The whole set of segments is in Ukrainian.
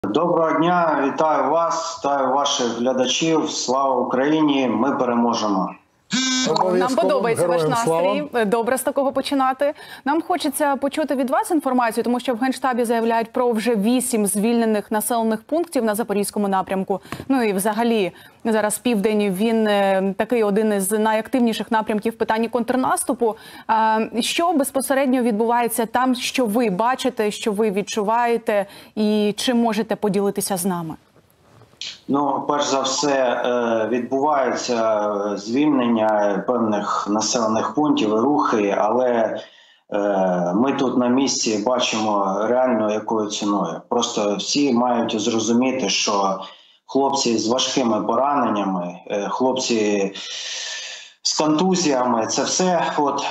Доброго дня, вітаю вас, вітаю ваших глядачів. Слава Україні! Ми переможемо! Нам подобається ваш настрій. Добре з такого починати. Нам хочеться почути від вас інформацію, тому що в Генштабі заявляють про вже 8 звільнених населених пунктів на Запорізькому напрямку. Ну і взагалі зараз південь, він такий один із найактивніших напрямків в питанні контрнаступу. Що безпосередньо відбувається там, що ви бачите, що ви відчуваєте і чи можете поділитися з нами? Ну, перш за все, відбувається звільнення певних населених пунктів і рухи, але ми тут на місці бачимо реально якою ціною. Просто всі мають зрозуміти, що хлопці з важкими пораненнями, хлопці з контузіями – це все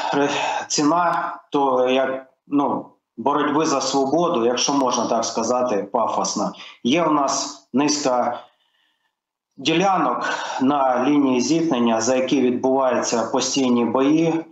ціна боротьби за свободу, якщо можна так сказати, пафосно. Є у нас низка ділянок на лінії зіткнення, за які відбуваються постійні бої.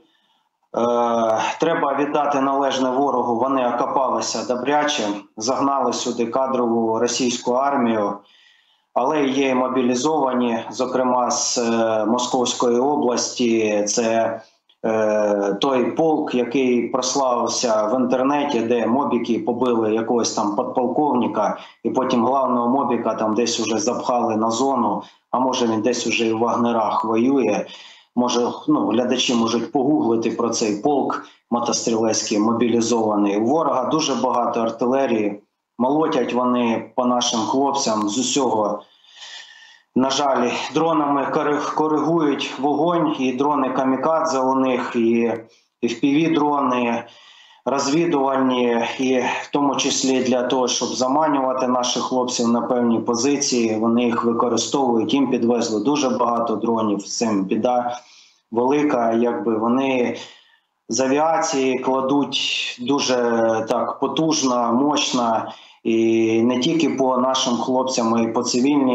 Треба віддати належне ворогу, вони окопалися добряче, загнали сюди кадрову російську армію, але є мобілізовані, зокрема з Московської області, це той полк, який прославився в інтернеті, де мобіки побили якогось там подполковника, і потім главного мобіка там десь уже запхали на зону, а може він десь уже і в Вагнерах воює. Може, глядачі можуть погуглити про цей полк мотострілецький мобілізований. У ворога дуже багато артилерії, молотять вони по нашим хлопцям з усього. На жаль, дронами коригують вогонь, і дрони камікадзе у них, і FPV-дрони, розвідувальні, і в тому числі для того, щоб заманювати наших хлопців на певні позиції. Вони їх використовують, їм підвезли дуже багато дронів, з цим біда велика. Вони з авіації кладуть дуже так потужно, мощно, і не тільки по нашим хлопцям, а й по цивільній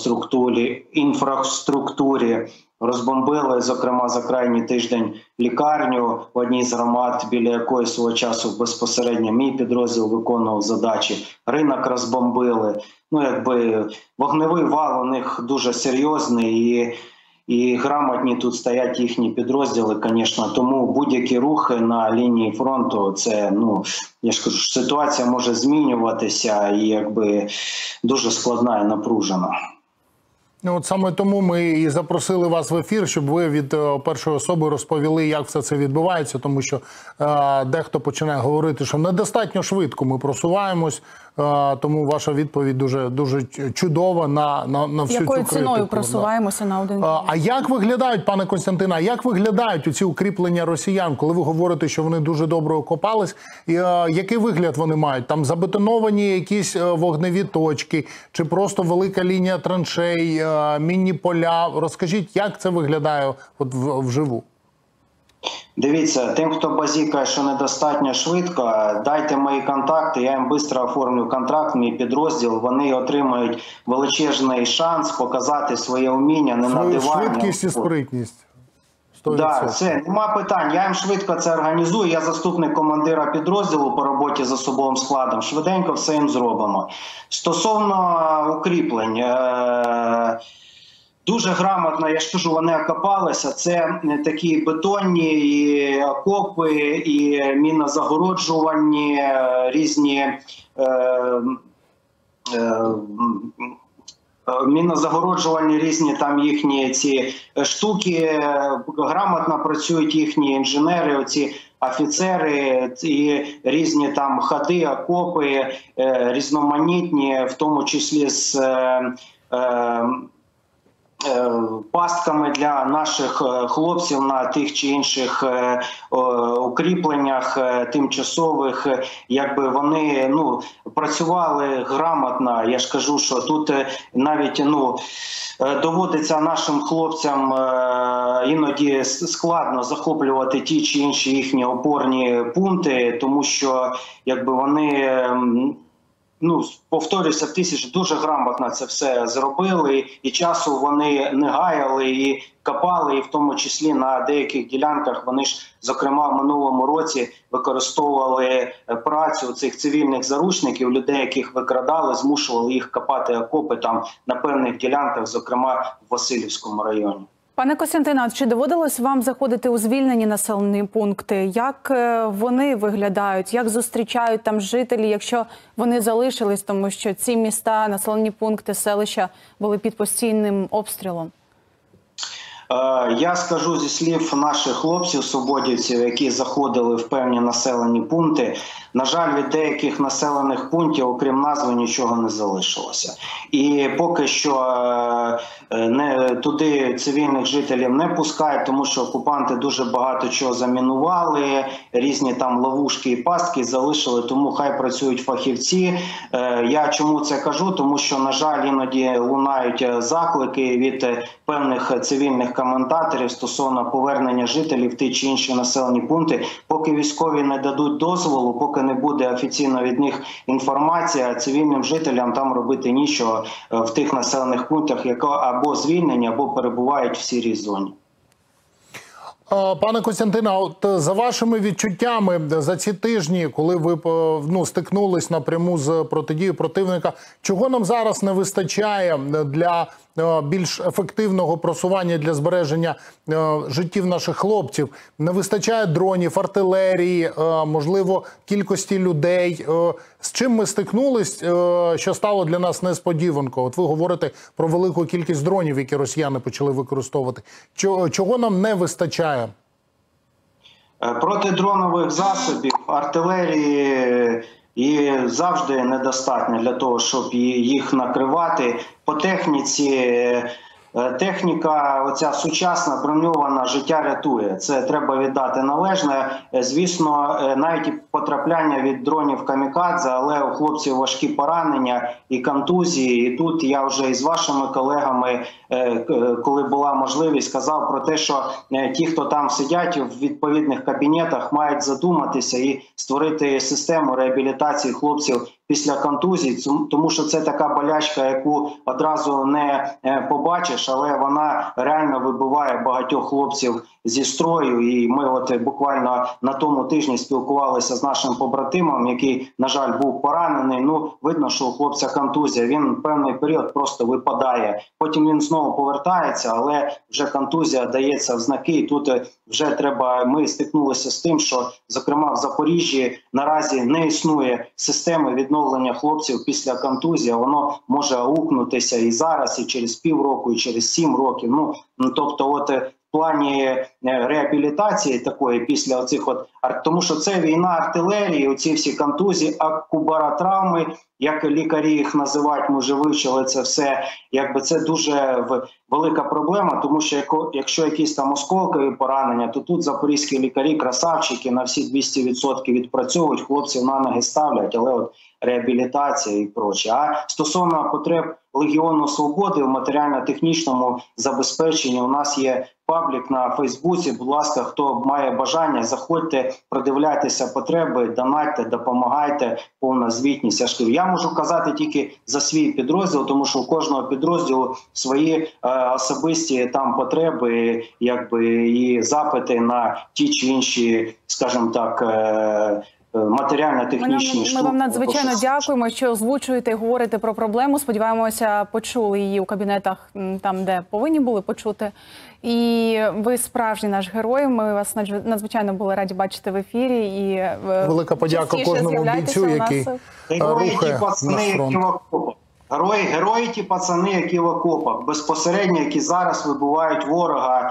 інфраструктурі. Розбомбили, зокрема, за крайній тиждень лікарню в одній з громад, біля якої свого часу безпосередньо мій підрозділ виконував задачі. Ринок розбомбили. Вогневий вал у них дуже серйозний, і грамотні тут стоять їхні підрозділи, звісно. Тому будь-які рухи на лінії фронту, це, я ж кажу, ситуація може змінюватися і дуже складна і напружена. От саме тому ми і запросили вас в ефір, щоб ви від першої особи розповіли, як все це відбувається, тому що дехто починає говорити, що недостатньо швидко ми просуваємось, тому ваша відповідь дуже чудова на всю цю критику. Якою ціною просуваємося на один день? А як виглядають, пане Костянтине, як виглядають ці укріплення росіян, коли ви говорите, що вони дуже добре окопались? Який вигляд вони мають? Там забетоновані якісь вогневі точки, чи просто велика лінія траншей, мінні поля? Розкажіть, як це виглядає вживу? Дивіться, тим, хто базікає, що недостатньо швидко, дайте мої контакти, я їм швидко оформлю контракт, мій підрозділ, вони отримають величезний шанс показати своє вміння, не на дивані. Швидкість і спритність. Так, це нема питань, я їм швидко це організую, я заступник командира підрозділу по роботі з особовим складом, швиденько все їм зробимо. Стосовно укріплень, дуже грамотно, я ж кажу, вони окопалися. Це такі бетонні і окопи, і мінозагороджувальні різні там їхні ці штуки. Грамотно працюють їхні інженери, оці офіцери, і різні там ходи, окопи, різноманітні, в тому числі з пастками для наших хлопців на тих чи інших укріпленнях тимчасових, вони працювали грамотно. Я ж кажу, що тут навіть доводиться нашим хлопцям іноді складно захоплювати ті чи інші їхні опорні пункти, тому що вони повторюся, тисяч дуже грамотно це все зробили, і часу вони не гаяли, і копали, і в тому числі на деяких ділянках вони ж, зокрема, в минулому році використовували працю цих цивільних заручників, людей, яких викрадали, змушували їх копати окопи там на певних ділянках, зокрема в Василівському районі. Пане Костянтине, чи доводилось вам заходити у звільнені населені пункти? Як вони виглядають? Як зустрічають там жителі, якщо вони залишились? Тому що ці міста, населені пункти, селища були під постійним обстрілом. Я скажу зі слів наших хлопців-свободівців, які заходили в певні населені пункти. На жаль, від деяких населених пунктів, окрім назви, нічого не залишилося. І поки що туди цивільних жителів не пускають, тому що окупанти дуже багато чого замінували, різні там ловушки і пастки залишили, тому хай працюють фахівці. Я чому це кажу? Тому що, на жаль, іноді лунають заклики від певних цивільних коментаторів стосовно повернення жителів в ті чи інші населені пункти. Поки військові не дадуть дозволу, поки не буде офіційно від них інформація, цивільним жителям там робити нічого в тих населених пунктах, які або звільнені, або перебувають в сірій зоні. Пане Костянтине, от за вашими відчуттями за ці тижні, коли ви стикнулись напряму з протидією противника, чого нам зараз не вистачає для більш ефективного просування, для збереження життів наших хлопців? Не вистачає дронів, артилерії, можливо, кількості людей. З чим ми стикнулись, що стало для нас несподіванкою? От ви говорите про велику кількість дронів, які росіяни почали використовувати. Чого нам не вистачає? Протидронових засобів, артилерії і завжди недостатньо для того, щоб їх накривати. По техніці, техніка оця сучасна, броньована, життя рятує. Це треба віддати належне. Звісно, навіть і потрапляння від дронів камікадзе, але у хлопців важкі поранення і контузії. І тут я вже із вашими колегами, коли була можливість, казав про те, що ті, хто там сидять в відповідних кабінетах, мають задуматися і створити систему реабілітації хлопців після контузій, тому що це така болячка, яку одразу не побачиш, але вона реально вибиває багатьох хлопців зі строю. І ми от буквально на тому тижні спілкувалися з нашим побратимом, який, на жаль, був поранений. Видно, що у хлопця контузія, він певний період просто випадає. Потім він знову повертається, але вже контузія дається в знаки. І тут вже треба, ми стикнулися з тим, що, зокрема, в Запоріжжі наразі не існує системи відновлення хлопців після контузії. Воно може аукнутися і зараз, і через півроку, і через 7 років. Тобто, от в плані реабілітації такої після оцих тому що це війна артилерії, оці всі контузії, акубаротравми, як лікарі їх називають, ми вже вивчили це все. Це дуже велика проблема, тому що якщо якісь там осколкові поранення, то тут запорізькі лікарі, красавчики, на всі 200% відпрацьовують, хлопців на ноги ставлять, але реабілітація і проче. А стосовно потреб Легіону Свободи в матеріально-технічному забезпеченні, у нас є паблік на Фейсбуці. Будь ласка, хто має бажання, заходьте, продивляйтеся потреби, донатьте, допомагайте, повна звітність. Я можу казати тільки за свій підрозділ, тому що у кожного підрозділу свої особисті там потреби, і запити на ті чи інші, скажімо так, матеріально-технічні штуки. Ми вам надзвичайно дякуємо, що озвучуєте і говорите про проблему. Сподіваємося, почули її у кабінетах там, де повинні були почути. І ви справжній наш герой. Ми вас надзвичайно були раді бачити в ефірі. І велика подяка кожному бійцю, який рухає наш фронт. Герої ті пацани, які в окопах, безпосередньо, які зараз вибивають ворога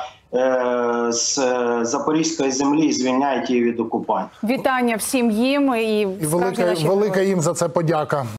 з запорізької землі і звільняють її від окупантів. Вітання всім їм. І велика їм за це подяка.